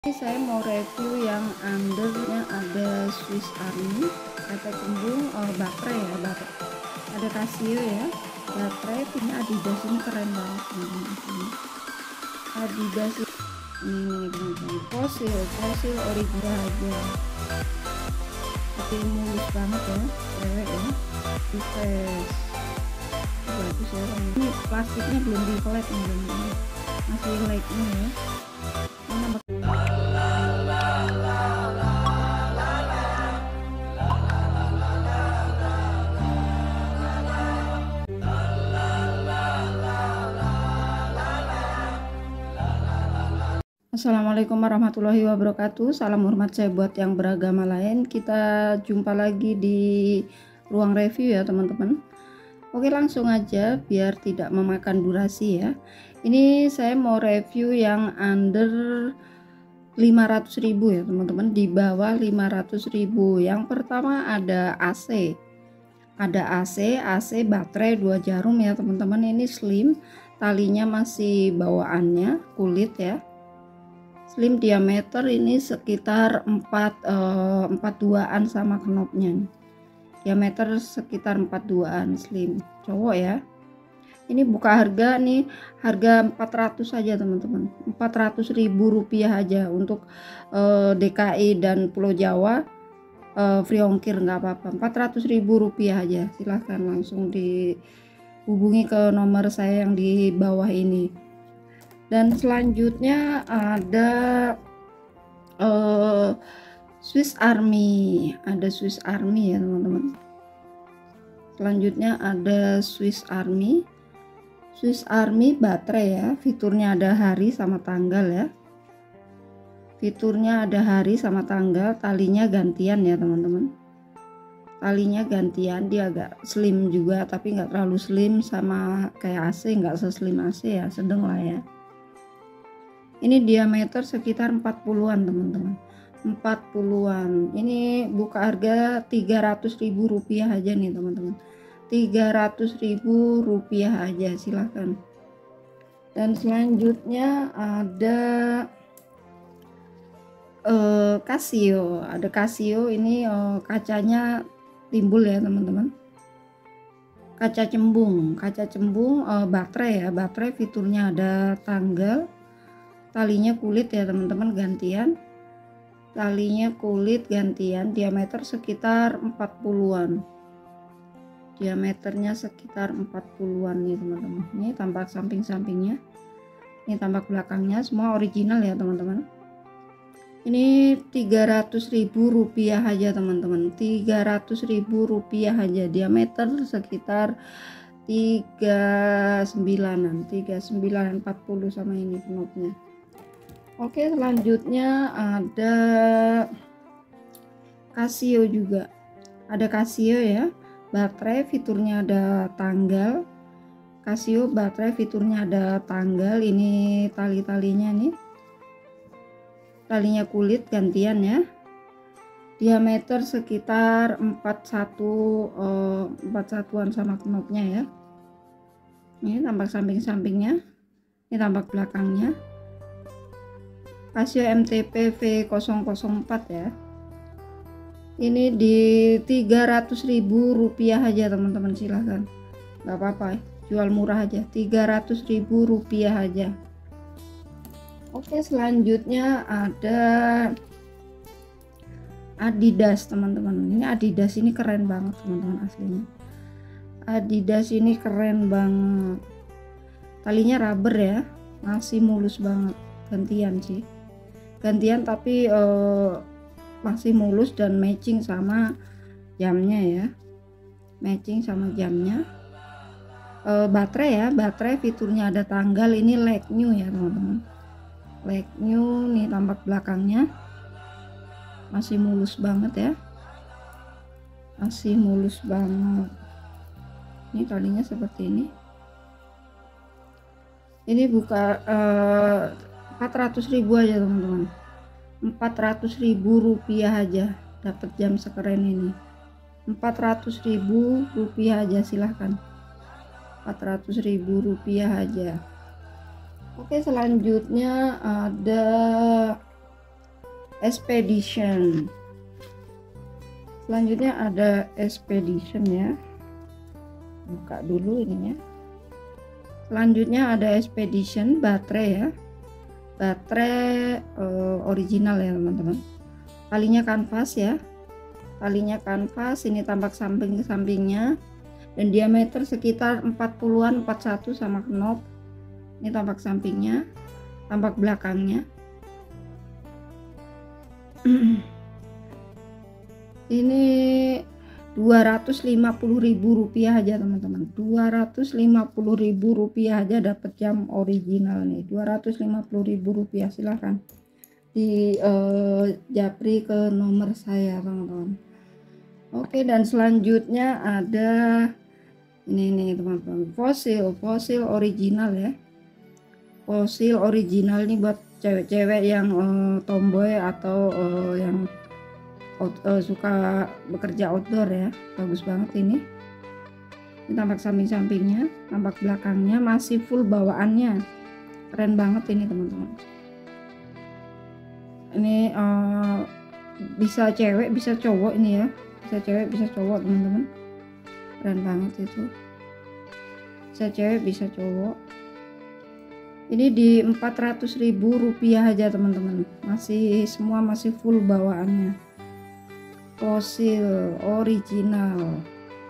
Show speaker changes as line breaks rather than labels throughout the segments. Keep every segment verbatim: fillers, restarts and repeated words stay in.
Ini saya mau review yang undernya ada Swiss Army, kaca cembung, uh, baterai ya, baterai. Ada Casio ya, baterai punya Adidas. Ini keren banget teman-teman. Adidas ini teman-teman, fosil, fosil original aja, tapi mulus banget ya, cewek ya, refresh, bagus ya. Ini plastiknya belum di flat teman-teman, masih like ini ya. Ini nomor Assalamualaikum warahmatullahi wabarakatuh. Salam hormat saya buat yang beragama lain. Kita jumpa lagi di ruang review ya teman-teman. Oke, langsung aja biar tidak memakan durasi ya. Ini saya mau review yang under lima ratus ribu ya teman-teman, di bawah lima ratus ribu. Yang pertama ada A C. Ada A C, A C baterai dua jarum ya teman-teman. Ini slim, talinya masih bawaannya kulit ya. Slim, diameter ini sekitar empat duaan sama knopnya. Diameter sekitar empat duaan, slim, cowok ya. Ini buka harga nih, harga empat ratus saja teman-teman, empat ratus ribu rupiah aja untuk uh, D K I dan Pulau Jawa, uh, free ongkir nggak apa-apa, empat ratus ribu rupiah aja. Silahkan langsung dihubungi ke nomor saya yang di bawah ini. Dan selanjutnya ada uh, Swiss Army, ada Swiss Army ya teman-teman. Selanjutnya ada Swiss Army, Swiss Army baterai ya. Fiturnya ada hari sama tanggal ya. Fiturnya ada hari sama tanggal, talinya gantian ya teman-teman. Talinya gantian, dia agak slim juga, tapi nggak terlalu slim sama kayak A C, nggak seslim A C ya, sedang lah ya. Ini diameter sekitar empat puluhan teman-teman, empat puluhan. Ini buka harga tiga ratus ribu rupiah aja nih teman-teman, tiga ratus ribu rupiah aja, silahkan. Dan selanjutnya ada uh, Casio, ada Casio. Ini uh, kacanya timbul ya teman-teman, kaca cembung, kaca cembung, uh, baterai ya, baterai. Fiturnya ada tanggal, talinya kulit ya teman-teman, gantian, talinya kulit gantian. Diameter sekitar empat puluhan, diameternya sekitar empat puluhan nih teman-teman. Ini tampak samping-sampingnya, ini tampak belakangnya, semua original ya teman-teman. Ini tiga ratus ribu rupiah aja teman-teman, tiga ratus ribu rupiah aja. Diameter sekitar tiga sembilanan, tiga sembilan empat puluh sama ini knopnya. Oke, selanjutnya ada Casio juga, ada Casio ya, baterai. Fiturnya ada tanggal. Casio baterai, fiturnya ada tanggal. Ini tali-talinya nih, talinya kulit gantian ya. Diameter sekitar empat puluh satu, eh, empat satuan sama knopnya ya. Ini tampak samping-sampingnya, ini tampak belakangnya. Casio M T P V nol nol empat ya. Ini di tiga ratus ribu rupiah aja teman-teman, silahkan, nggak apa-apa, jual murah aja, tiga ratus ribu rupiah aja. Oke, selanjutnya ada Adidas teman-teman. Ini Adidas, ini keren banget teman-teman, aslinya Adidas ini keren banget. Talinya rubber ya, masih mulus banget, gantian sih, gantian tapi uh, masih mulus dan matching sama jamnya ya, matching sama jamnya. Uh, baterai ya, baterai. Fiturnya ada tanggal. Ini like new ya teman-teman, like new. Nih tampak belakangnya, masih mulus banget ya, masih mulus banget. Ini talinya seperti ini. Ini buka uh, empat ratus ribu aja teman-teman, empat ratus ribu rupiah aja dapat jam sekeren ini, empat ratus ribu rupiah aja, silahkan, empat ratus ribu rupiah aja. Oke, selanjutnya ada Expedition. Selanjutnya ada Expedition ya, buka dulu ininya. Selanjutnya ada Expedition baterai ya, baterai uh, original ya teman-teman. Talinya kanvas ya, talinya kanvas. Ini tampak samping ke sampingnya, dan diameter sekitar empat puluhan, empat puluh satu sama knob. Ini tampak sampingnya, tampak belakangnya. Ini dua ratus lima puluh ribu rupiah aja teman-teman, dua ratus lima puluh ribu rupiah aja dapat jam original nih, dua ratus lima puluh ribu rupiah. Silahkan di uh, japri ke nomor saya teman-teman. Oke, dan selanjutnya ada ini nih teman-teman, fosil fosil original ya, fosil original nih buat cewek-cewek yang uh, tomboy atau uh, yang out, uh, suka bekerja outdoor ya. Bagus banget ini. Ini tampak samping-sampingnya, tampak belakangnya, masih full bawaannya, keren banget ini teman-teman. Ini uh, bisa cewek bisa cowok ini ya, bisa cewek bisa cowok teman-teman, keren banget itu, bisa cewek bisa cowok. Ini di empat ratus ribu rupiah aja teman-teman, masih semua masih full bawaannya, fosil original.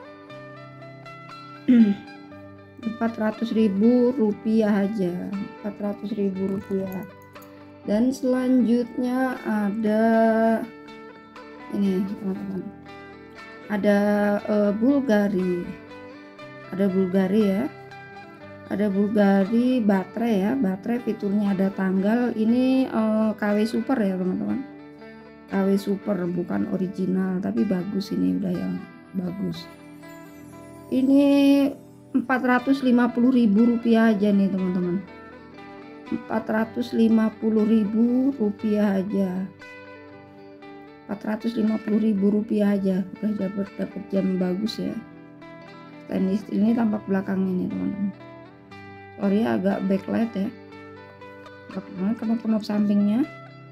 empat ratus ribu rupiah aja, empat ratus ribu rupiah. Dan selanjutnya ada ini teman-teman, ada uh, Bulgari, ada Bulgari ya, ada Bulgari baterai ya, baterai fiturnya ada tanggal. Ini uh, K W Super ya teman-teman, K W Super, bukan original tapi bagus, ini udah yang bagus. Ini empat ratus lima puluh ribu rupiah aja nih teman-teman, empat ratus lima puluh ribu rupiah aja, empat ratus lima puluh ribu rupiah aja udah dapat dapat jam bagus ya. Stainless steel ini tampak belakang ini teman-teman, sorry agak backlight ya, knop-knop sampingnya.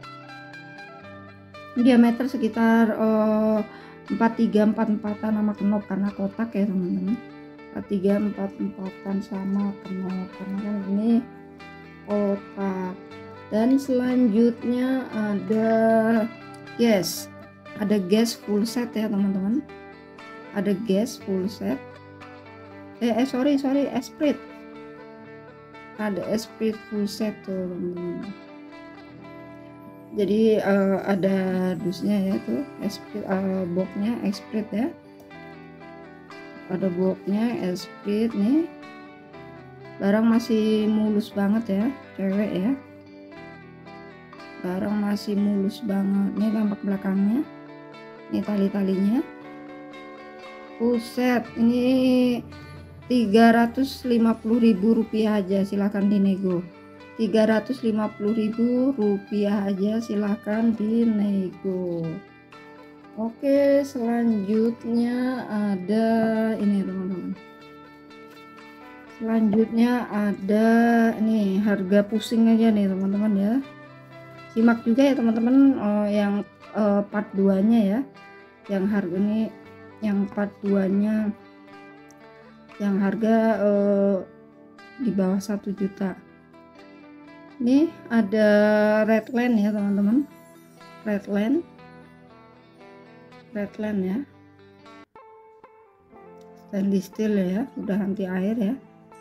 Diameter sekitar uh, empat tiga empat empatan sama knop karena kotak ya teman-teman, empat tiga empat empatan sama knop karena kan ini kotak. Dan selanjutnya ada gas, ada gas full set ya teman-teman, ada gas full set. Eh, eh sorry sorry esprit, ada esprit full set tuh teman-teman. Jadi uh, ada dusnya ya tuh, esprit, uh, boxnya esprit ya, ada boxnya esprit nih. Barang masih mulus banget ya cewek ya, barang masih mulus banget. Ini tampak belakangnya, ini tali-talinya full set. Ini tiga ratus lima puluh ribu rupiah aja, silahkan dinego, tiga ratus lima puluh ribu rupiah aja, silahkan dinego. Oke, selanjutnya ada ini teman-teman, selanjutnya ada nih harga pusing aja nih teman-teman ya, simak juga ya teman-teman oh, yang uh, part dua nya ya, yang harga ini yang part dua nya yang harga uh, di bawah satu juta. Ini ada Redland ya teman-teman, Redland Redland ya, stainless steel ya, udah anti air ya.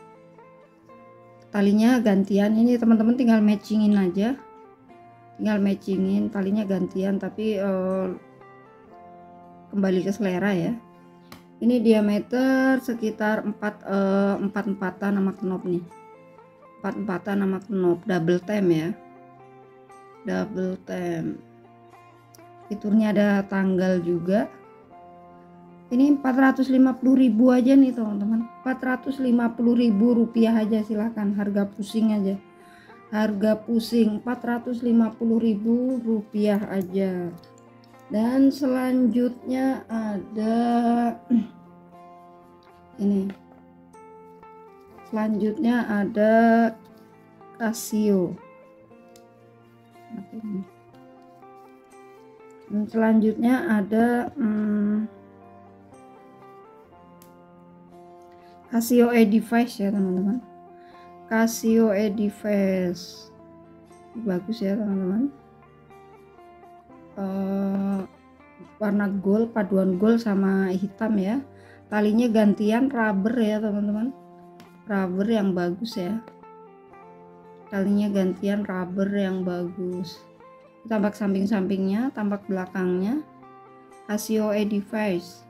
Talinya gantian ini teman-teman, tinggal matchingin aja, tinggal matchingin talinya gantian, tapi uh, kembali ke selera ya. Ini diameter sekitar empat empatan sama knop nih, empat empatan sama knop, double tem ya, double tem. Fiturnya ada tanggal juga. Ini empat ratus lima puluh ribu aja nih teman-teman, empat ratus lima puluh ribu rupiah aja, silahkan, harga pusing aja, harga pusing empat ratus lima puluh ribu rupiah aja. Dan selanjutnya ada ini, selanjutnya ada Casio. Dan selanjutnya ada hmm, Casio E device ya teman-teman. Casio E device bagus ya teman-teman. Uh, warna gold, paduan gold sama hitam ya. Talinya gantian rubber ya teman-teman. Rubber yang bagus ya. Talinya gantian rubber yang bagus. Tampak samping-sampingnya, tampak belakangnya. Casio E device.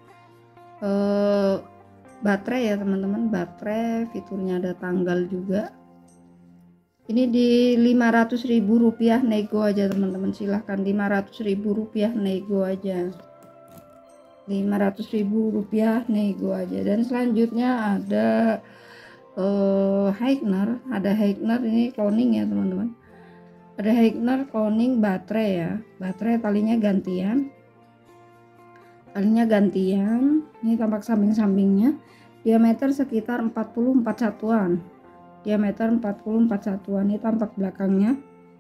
Uh, baterai ya teman-teman, baterai, fiturnya ada tanggal juga. Ini di lima ratus ribu rupiah nego aja teman-teman, silahkan lima ratus ribu rupiah nego aja, lima ratus ribu rupiah nego aja. Dan selanjutnya ada uh, Heigner, ada Heigner ini cloning ya teman-teman, ada Heigner cloning baterai ya, baterai talinya gantian, talinya gantian. Ini tampak samping-sampingnya, diameter sekitar empat puluh empat satuan, diameter empat puluh empat satuan. Ini tampak belakangnya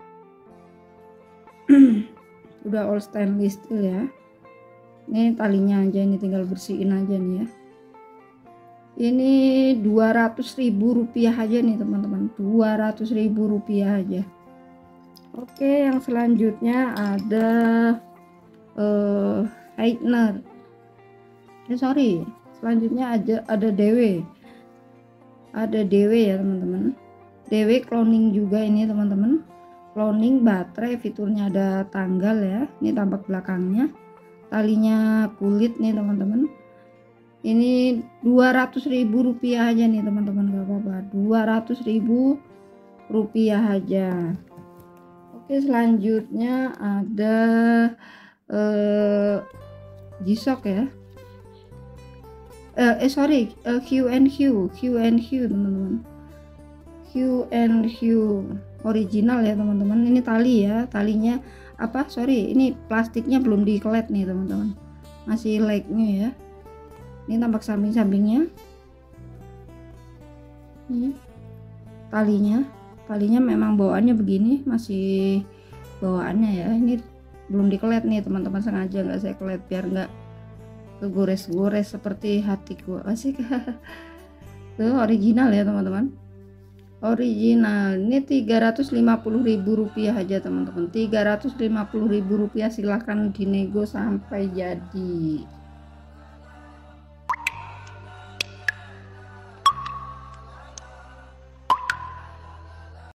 udah all stainless steel ya. Ini talinya aja, ini tinggal bersihin aja nih ya. Ini dua ratus ribu rupiah aja nih teman-teman, dua ratus ribu rupiah aja. Oke, yang selanjutnya ada uh, Heigner. Eh sorry, selanjutnya ada ada D W, ada D W ya teman-teman. D W cloning juga ini teman-teman, cloning baterai, fiturnya ada tanggal ya. Ini tampak belakangnya, talinya kulit nih teman-teman. Ini dua ratus ribu rupiah aja nih teman-teman, gak apa-apa, dua ratus ribu rupiah aja. Oke, selanjutnya ada eh, G-Shock ya. Uh, eh sorry uh, Q and Q Q and Q teman-teman, Q and Q original ya teman-teman. Ini tali ya, talinya apa sorry ini plastiknya belum dikelet nih teman-teman, masih legnya ya. Ini tampak samping-sampingnya, ini talinya talinya memang bawaannya begini, masih bawaannya ya. Ini belum dikelet nih teman-teman, sengaja nggak saya kelet biar nggak kegores-gores seperti hatiku. Asik. Tuh original ya teman-teman, original. Ini tiga ratus lima puluh ribu rupiah aja teman-teman, tiga ratus lima puluh ribu rupiah. Silahkan dinego sampai jadi.